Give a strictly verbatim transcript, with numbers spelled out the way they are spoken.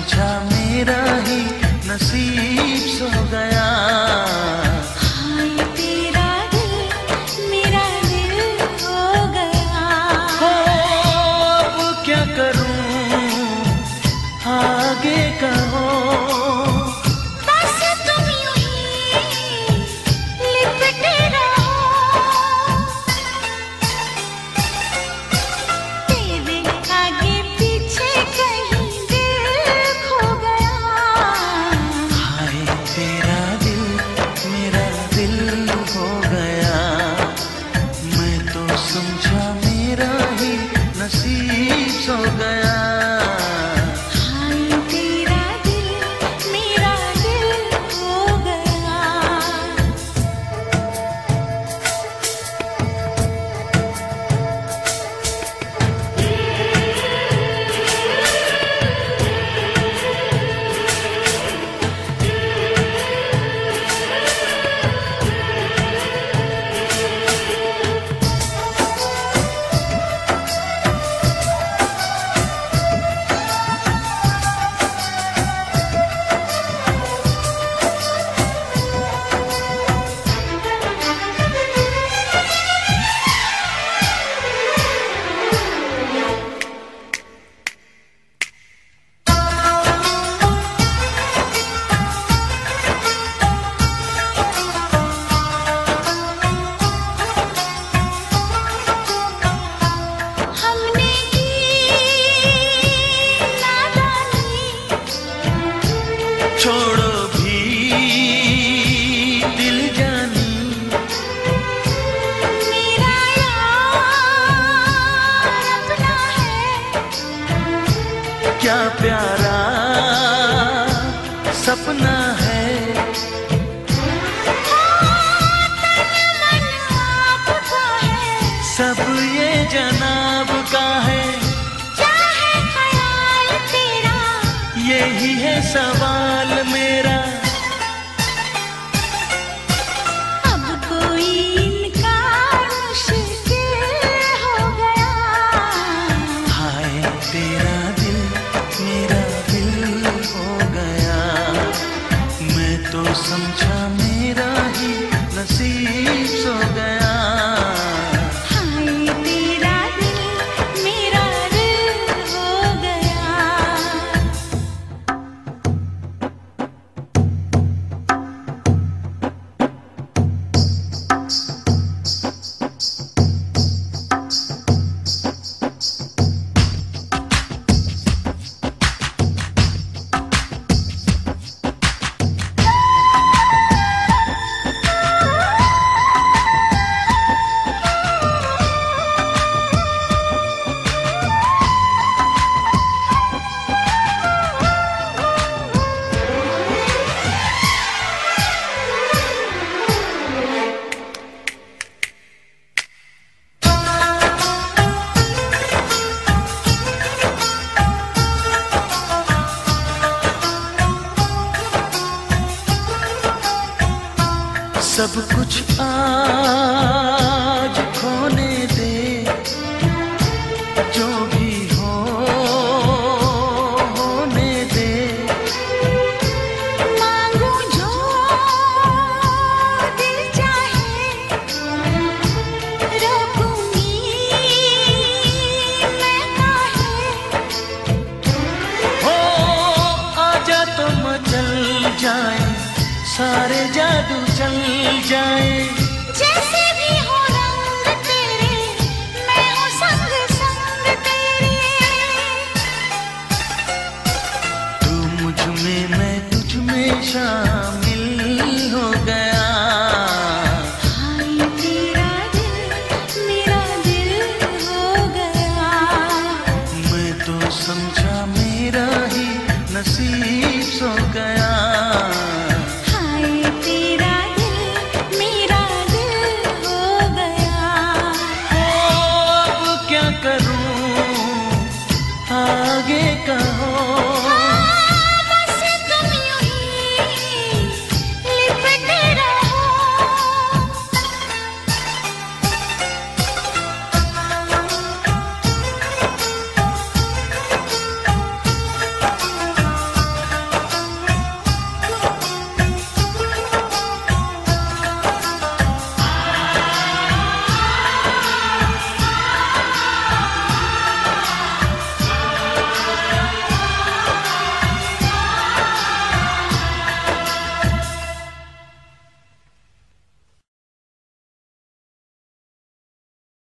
समझा मेरा ही नसीब सो गया। हाय तेरा दिल मेरा दिल हो गया। हो अब क्या करूं आगे कहो, बस तुम यूं ही लिपटे रहो। तेरे आगे पीछे कहीं दिल खो गया। हाय तेरा दिल मेरा दिल हो गया। मैं तो समझा मेरा ही नसीब सो गया। हाय तेरा दिल मेरा दिल हो गया। हमने की नादानी, छोड़ो भी दिल जानी। मेरा यार अपना है। क्या प्यारा सपना है। मन आपका है। सब ये जनाब का है। क्या है ख्याल तेरा? यही है सवाल मेरा। अब कोई इनकार मुश्किल हो गया। हाय तेरा दिल मेरा दिल हो गया। मैं तो समझा मेरा ही नसीब सो गया। हाय तेरा दिल मेरा दिल हो गया। सब कुछ आज खोने दे, जो भी हो होने दे। मांगू जो दिल चाहे, रोकूंगी मैं काहे। हो आजा तो मचल जाए, सारे जादू चल जाए। जैसे भी हो रंग तेरे, मैं हूँ संग संग तेरे। तू मुझ में मैं तुझ में शामिल हो गया। हाय तेरा दिल मेरा दिल हो गया। मैं तो समझा मेरा ही नसीब सो गया।